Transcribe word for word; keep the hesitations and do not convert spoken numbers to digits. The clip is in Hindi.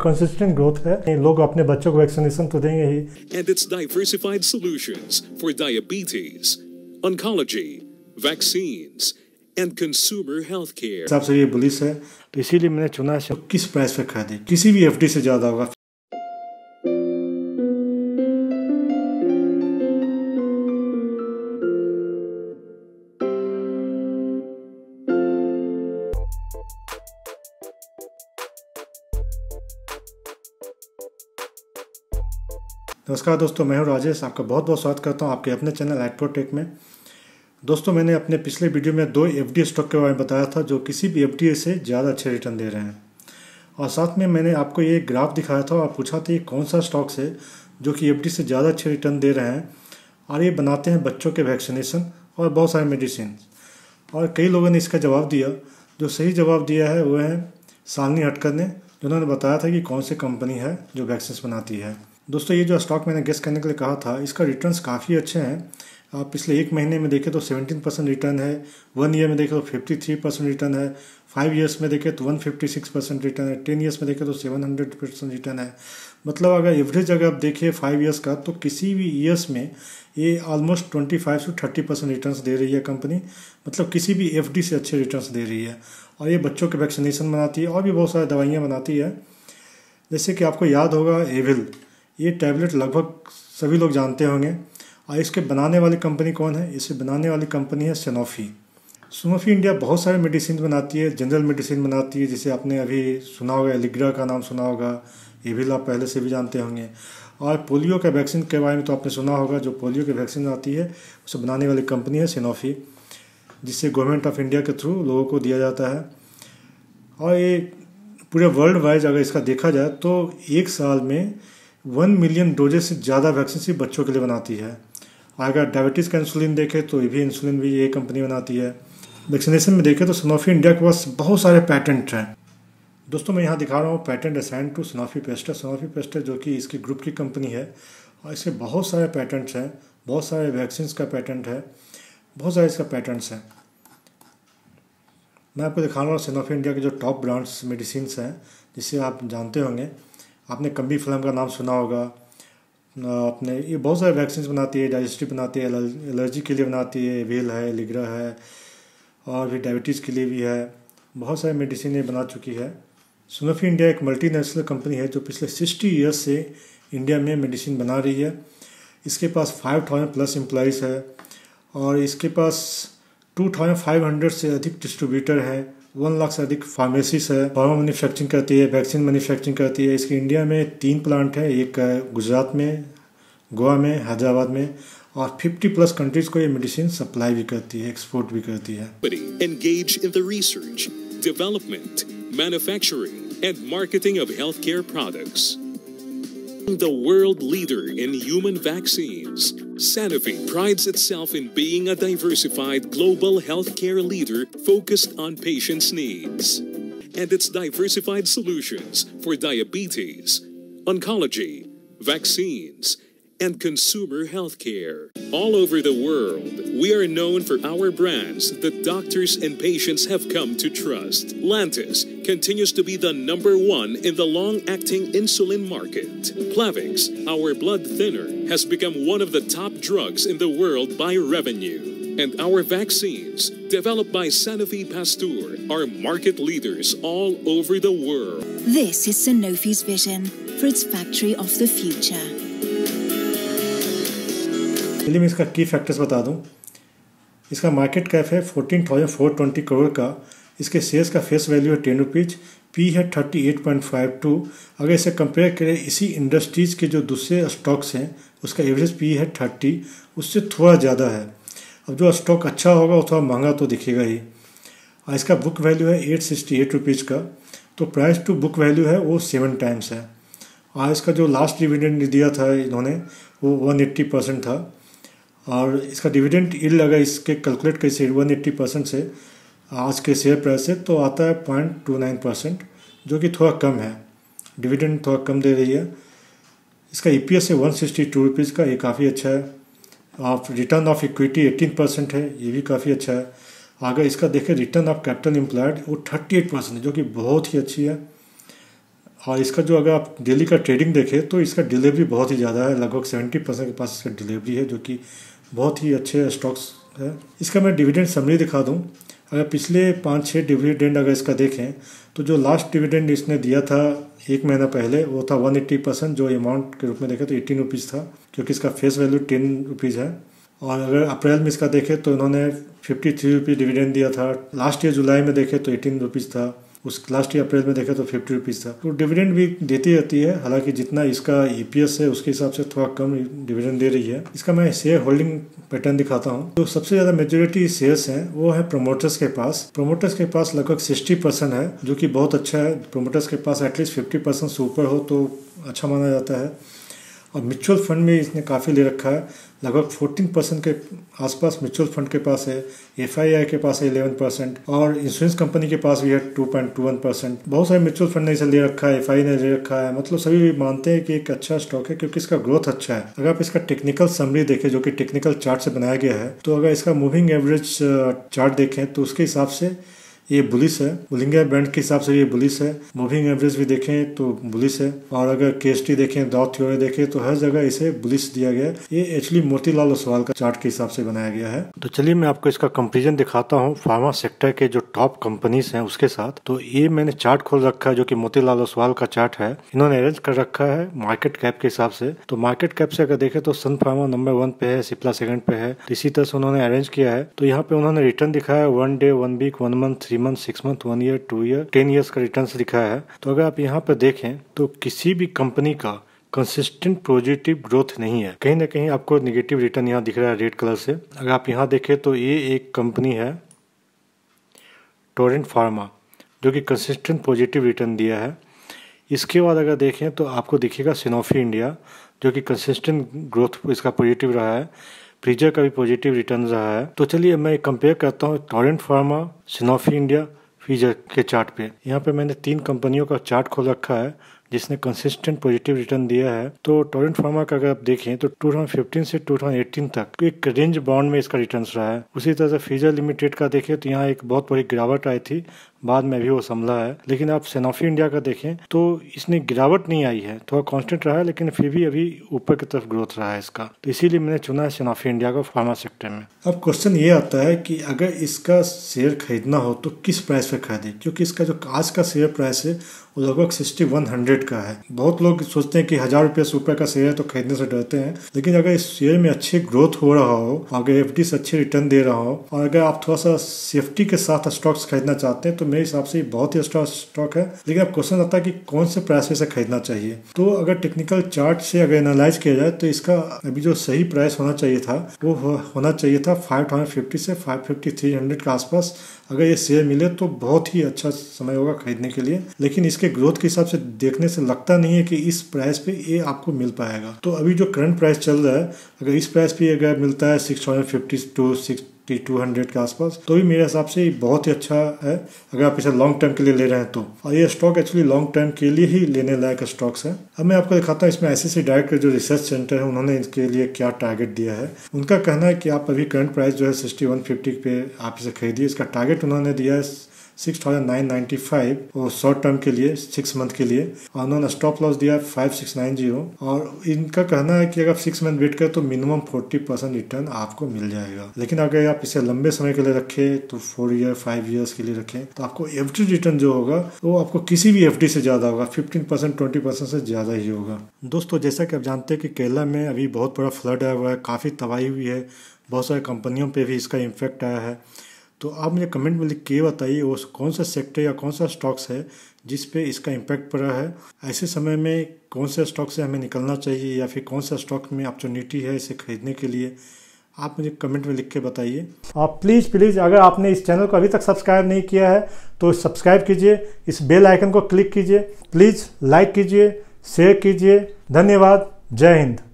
कंसिस्टेंट ग्रोथ है, लोग अपने बच्चों को वैक्सीनेशन तो देंगे ही। And its diversified solutions for diabetes, oncology, vaccines, and consumer healthcare. हिसाब से ये बुलिश है, तो इसीलिए मैंने चुना है। किस प्राइस पे खरीदी, किसी भी एफडी से ज़्यादा होगा। नमस्कार दोस्तों, मैं हूं राजेश। आपका बहुत बहुत स्वागत करता हूं आपके अपने चैनल एग्रोटेक में। दोस्तों, मैंने अपने पिछले वीडियो में दो एफडी स्टॉक के बारे में बताया था जो किसी भी एफडी से ज़्यादा अच्छे रिटर्न दे रहे हैं, और साथ में मैंने आपको ये ग्राफ दिखाया था और पूछा था ये कौन सा स्टॉक्स है जो कि एफडी से ज़्यादा अच्छे रिटर्न दे रहे हैं, और ये बनाते हैं बच्चों के वैक्सीनेशन और बहुत सारे मेडिसिन। और कई लोगों ने इसका जवाब दिया। जो सही जवाब दिया है वो है सालनी हटकर ने, जिन्होंने बताया था कि कौन सी कंपनी है जो वैक्सीन बनाती है। दोस्तों, ये जो स्टॉक मैंने गेस करने के लिए कहा था, इसका रिटर्न्स काफ़ी अच्छे हैं। आप पिछले एक महीने में देखें तो सत्रह परसेंट रिटर्न है, वन ईयर में देखें तो तिरेपन परसेंट रिटर्न है, फाइव ईयर्स में देखें तो एक सौ छप्पन परसेंट रिटर्न है, टेन ईयर्स में देखें तो सात सौ परसेंट रिटर्न है। मतलब अगर एवरेज अगर आप देखिए फाइव ईयर्स का, तो किसी भी ईयर्स में ये ऑलमोस्ट पच्चीस से तीस परसेंट रिटर्न्स दे रही है कंपनी। मतलब किसी भी एफडी से अच्छे रिटर्न्स दे रही है। और ये बच्चों के वैक्सीनेशन बनाती है और भी बहुत सारी दवाइयाँ बनाती है। जैसे कि आपको याद होगा एविल, ये टैबलेट लगभग सभी लोग जानते होंगे। और इसके बनाने वाली कंपनी कौन है? इसे बनाने वाली कंपनी है सैनोफी। सैनोफी इंडिया बहुत सारे मेडिसिन बनाती है, जनरल मेडिसिन बनाती है, जिसे आपने अभी सुना होगा, एलिग्रा का नाम सुना होगा, एविल आप पहले से भी जानते होंगे। और पोलियो के वैक्सीन के बारे में तो आपने सुना होगा, जो पोलियो के वैक्सीन आती है उसे बनाने वाली कंपनी है सैनोफी, जिससे गवर्नमेंट ऑफ इंडिया के थ्रू लोगों को दिया जाता है। और ये पूरे वर्ल्ड वाइज अगर इसका देखा जाए तो एक साल में वन मिलियन डोजेज से ज़्यादा वैक्सीन सिर्फ बच्चों के लिए बनाती है। अगर डायबिटीज़ का इंसुलिन देखें तो ये भी इंसुलिन भी ये कंपनी बनाती है। वैक्सीनेशन में देखें तो सैनोफी इंडिया के पास बहुत सारे पैटेंट हैं। दोस्तों, मैं यहाँ दिखा रहा हूँ patent assign to Sanofi Pasteur. Sanofi Pasteur जो कि इसकी ग्रुप की कंपनी है, और इसके बहुत सारे पैटेंट्स हैं, बहुत सारे वैक्सीन का पैटेंट है, बहुत सारे इसका पैटेंट्स हैं। मैं आपको दिखा रहा हूँ सैनोफी इंडिया के जो टॉप ब्रांड्स मेडिसिन हैं, जिसे आप जानते होंगे। आपने कम्बी फिल्म का नाम सुना होगा। आपने ये बहुत सारे वैक्सीन बनाती है, डाइजेस्टिव बनाती है, एलर्जी के लिए बनाती है, वेल है, लिग्रा है, और भी डायबिटीज़ के लिए भी है। बहुत सारे मेडिसिन ये बना चुकी है। सैनोफी इंडिया एक मल्टीनेशनल कंपनी है जो पिछले साठ ईयर्स से इंडिया में मेडिसिन बना रही है। इसके पास पाँच हज़ार प्लस एम्प्लॉइज़ है, और इसके पास पच्चीस सौ से अधिक डिस्ट्रीब्यूटर हैं, वन लाख से अधिक फार्मेसीज है, फार्मा मैन्युफैक्चरिंग करती है, वैक्सीन मैन्युफैक्चरिंग करती है। इसके इंडिया में तीन प्लांट है, एक गुजरात में, गोवा में, हैदराबाद में, और पचास प्लस कंट्रीज को ये मेडिसिन सप्लाई भी करती है, एक्सपोर्ट भी करती है। Engage in the research, development, manufacturing, and marketing of healthcare products. The world leader in human vaccines, Sanofi prides itself in being a diversified global healthcare leader focused on patients' needs. And its diversified solutions for diabetes, oncology, vaccines, and consumer healthcare. All over the world, we are known for our brands that doctors and patients have come to trust. Lantus continues to be the number one in the long-acting insulin market. Plavix, our blood thinner, has become one of the top drugs in the world by revenue. And our vaccines, developed by Sanofi Pasteur, are market leaders all over the world. This is Sanofi's vision for its factory of the future. चलिए मैं इसका की फैक्टर्स बता दूं। इसका मार्केट कैप है चौदह हज़ार चार सौ बीस करोड़ का। इसके शेयर्स का फेस वैल्यू है टेन रुपीज़, पी है अड़तीस पॉइंट फाइव टू। अगर इसे कंपेयर करें इसी इंडस्ट्रीज़ के जो दूसरे स्टॉक्स हैं, उसका एवरेज पी है तीस, उससे थोड़ा ज़्यादा है। अब जो स्टॉक अच्छा होगा वो थोड़ा महंगा तो दिखेगा ही। और इसका बुक वैल्यू है एट सिक्सटी एट रुपीज़ का, तो प्राइस टू बुक वैल्यू है वो सेवन टाइम्स है। और इसका जो लास्ट डिविडेंड दिया था इन्होंने वो वन एट्टी परसेंट था, और इसका डिविडेंड यील्ड अगर इसके कैलकुलेट कैसे वन एट्टी परसेंट से आज के शेयर प्राइस से, तो आता है पॉइंट टू नाइन परसेंट, जो कि थोड़ा कम है। डिविडेंड थोड़ा कम दे रही है। इसका ई पी एस है वन सिक्सटी टू रुपीज़ का, ये काफ़ी अच्छा है। आप return of equity eighteen percent है, ये भी काफ़ी अच्छा है। अगर इसका देखें रिटर्न ऑफ कैपिटल एम्प्लॉयड वो थर्टी एट परसेंट है, जो कि बहुत ही अच्छी है। और इसका जो अगर आप डेली का ट्रेडिंग देखें तो इसका डिलीवरी बहुत ही ज़्यादा है, लगभग सेवेंटी परसेंट के पास इसका डिलीवरी है, जो कि बहुत ही अच्छे स्टॉक्स है। इसका मैं डिविडेंड समरी दिखा दूं। अगर पिछले पाँच छः डिविडेंड अगर इसका देखें तो जो लास्ट डिविडेंड इसने दिया था एक महीना पहले वो था वन एट्टी परसेंट, जो अमाउंट के रूप में देखें तो एटीन रुपीज़ था, क्योंकि इसका फेस वैल्यू टेन रुपीज़ है। और अगर अप्रैल में इसका देखें तो इन्होंने फिफ्टी थ्री रुपीज़ डिविडेंड दिया था। लास्ट ईयर जुलाई में देखें तो एटीन रुपीज़ था, उस लास्ट ईयर अप्रैल में देखें तो फिफ्टी रुपीज़ था। तो डिविडेंड भी देती रहती है, हालांकि जितना इसका ईपीएस है उसके हिसाब से थोड़ा कम डिविडेंड दे रही है। इसका मैं शेयर होल्डिंग पैटर्न दिखाता हूँ। तो सबसे ज़्यादा मेजोरिटी शेयर्स हैं वो है प्रोमोटर्स के पास। प्रोमोटर्स के पास लगभग सिक्सटी परसेंट है, जो कि बहुत अच्छा है। प्रोमोटर्स के पास एटलीस्ट फिफ्टी परसेंट से ऊपर हो तो अच्छा माना जाता है। और म्यूचुअल फंड में इसने काफ़ी ले रखा है, लगभग फोर्टीन परसेंट के आसपास म्यूचुअल फंड के पास है। एफआईआई के पास है इलेवन परसेंट और इंश्योरेंस कंपनी के पास भी है two point two one percent. बहुत सारे म्यूचुअल फंड ने इसे ले रखा है, एफआई ने ले रखा है, मतलब सभी मानते हैं कि एक अच्छा स्टॉक है क्योंकि इसका ग्रोथ अच्छा है। अगर आप इसका टेक्निकल समरी देखें, जो कि टेक्निकल चार्ट से बनाया गया है, तो अगर इसका मूविंग एवरेज चार्ट देखें तो उसके हिसाब से ये बुलिश है। बुलिंग बैंड के हिसाब से ये बुलिश है। मूविंग एवरेज भी देखें तो बुलिश है। और अगर केएसटी देखें, दाव थ्योरी देखें तो हर जगह इसे बुलिश दिया गया है। ये एक्चुअली मोतीलाल ओसवाल का चार्ट के हिसाब से बनाया गया है। तो चलिए मैं आपको इसका कंपेरिजन दिखाता हूँ फार्मा सेक्टर के जो टॉप कंपनीज हैं उसके साथ। तो ये मैंने चार्ट खोल रखा है जो कि मोतीलाल ओसवाल का चार्ट है। इन्होंने अरेंज कर रखा है मार्केट कैप के हिसाब से। तो मार्केट कैप से अगर देखें तो सन फार्मा नंबर वन पे है, सिप्ला सेकंड पे है। तो इसी तरह से उन्होंने अरेंज किया है। तो यहाँ पे उन्होंने रिटर्न दिखाया one day, one week, one month, three month, six month, one year, two year, ten years का रिटर्न दिखाया है। तो अगर आप यहाँ पर देखें तो किसी भी कंपनी का कंसिस्टेंट पॉजिटिव ग्रोथ नहीं है, कहीं ना कहीं आपको नेगेटिव रिटर्न यहाँ दिख रहा है रेड कलर से। अगर आप यहाँ देखें तो ये एक कंपनी है टोरेंट फार्मा, जो कि कंसिस्टेंट पॉजिटिव रिटर्न दिया है। इसके बाद अगर देखें तो आपको दिखेगा सैनोफी इंडिया, जो कि कंसिस्टेंट ग्रोथ इसका पॉजिटिव रहा है। फ्रीजर का भी पॉजिटिव रिटर्न रहा है। तो चलिए मैं कंपेयर करता हूँ Torrent Pharma, Sanofi India, Pfizer के चार्ट पे। यहाँ पे मैंने तीन कंपनियों का चार्ट खोल रखा है जिसने कंसिस्टेंट पॉजिटिव रिटर्न दिया है। तो टोरेंट फार्मा का अगर आप देखें तो टू थाउजेंड फिफ्टीन से टू थाउजेंड एटीन तक एक रेंज बाउंड में इसका रिटर्न रहा है। उसी तरह से फ्रीजर लिमिटेड का देखें तो यहाँ एक बहुत बड़ी गिरावट आई थी, बाद में भी वो संभला है। लेकिन आप सैनोफी इंडिया का देखें तो इसने गिरावट नहीं आई है, थोड़ा कांस्टेंट रहा है, लेकिन फिर भी अभी ऊपर की तरफ ग्रोथ रहा है इसका। तो इसीलिए मैंने चुना है सैनोफी इंडिया को फार्मा सेक्टर में। अब क्वेश्चन ये आता है कि अगर इसका शेयर खरीदना हो तो किस प्राइस पे खरीदे, क्योंकि इसका जो आज का शेयर प्राइस है वो लगभग सिक्सटी वन हंड्रेड का है। बहुत लोग सोचते हैं कि हजार रुपये से ऊपर का शेयर है तो खरीदने से डरते हैं, लेकिन अगर इस शेयर में अच्छी ग्रोथ हो रहा हो, अगर एफडी से अच्छे रिटर्न दे रहा हो और अगर आप थोड़ा सा सेफ्टी के साथ स्टॉक्स खरीदना चाहते हैं तो मेरे हिसाब से बहुत ही अच्छा स्टॉक है। लेकिन अब क्वेश्चन आता है कि कौन से प्राइस पे से खरीदना चाहिए। तो अगर टेक्निकल चार्ट से अगर एनालाइज किया जाए तो इसका अभी जो सही प्राइस होना चाहिए था वो होना चाहिए था फाइव थाउजेंड फिफ्टी से फाइव फिफ्टी थ्री हंड्रेड के आसपास। अगर ये शेयर मिले तो बहुत ही अच्छा समय होगा खरीदने के लिए, लेकिन इसके ग्रोथ के हिसाब से देखने से लगता नहीं है कि इस प्राइस पे ये आपको मिल पाएगा। तो अभी जो करंट प्राइस चल रहा है, अगर इस प्राइस पे अगर मिलता है six thousand fifty two six two hundred के आसपास, तो भी मेरे हिसाब से बहुत ही अच्छा है अगर आप इसे लॉन्ग टर्म के लिए ले रहे हैं तो। और ये स्टॉक एक्चुअली लॉन्ग टर्म के लिए ही लेने लायक स्टॉक्स है। अब मैं आपको दिखाता हूँ इसमें आईसीआईसीआई डायरेक्ट का जो रिसर्च सेंटर है उन्होंने इसके लिए क्या टारगेट दिया है। उनका कहना है कि आप अभी करंट प्राइस जो है सिक्सटी वन फिफ्टी पे आप इसे खरीदिए। इसका टारगेट उन्होंने दिया है six thousand nine ninety five और शॉर्ट टर्म के लिए सिक्स मंथ के लिए, और उन्होंने स्टॉप लॉस दिया फाइव सिक्स नाइन जीरो। और इनका कहना है कि अगर आप सिक्स मंथ वेट करें तो मिनिमम फोर्टी परसेंट रिटर्न आपको मिल जाएगा। लेकिन अगर आप इसे लंबे समय के लिए रखें तो फोर ईयर फाइव ईयर्स के लिए रखें तो आपको एफडी रिटर्न जो होगा वो आपको किसी भी एफडी से ज्यादा होगा, फिफ्टीन परसेंट ट्वेंटी परसेंट से ज्यादा ही होगा। दोस्तों, जैसा कि आप जानते हैं कि केरला में अभी बहुत बड़ा फ्लड आया हुआ है, काफी तबाही हुई है, बहुत सारी कंपनियों पे भी इसका इम्पैक्ट आया है। तो आप मुझे कमेंट में लिख के बताइए वो कौन सा सेक्टर या कौन सा स्टॉक्स है जिस पे इसका इम्पैक्ट पड़ा है। ऐसे समय में कौन से स्टॉक से हमें निकलना चाहिए या फिर कौन सा स्टॉक में अपॉर्चुनिटी है इसे खरीदने के लिए, आप मुझे कमेंट में लिख के बताइए। आप प्लीज़ प्लीज़ अगर आपने इस चैनल को अभी तक सब्सक्राइब नहीं किया है तो सब्सक्राइब कीजिए, इस बेल आइकन को क्लिक कीजिए, प्लीज़ लाइक कीजिए, शेयर कीजिए। धन्यवाद। जय हिंद।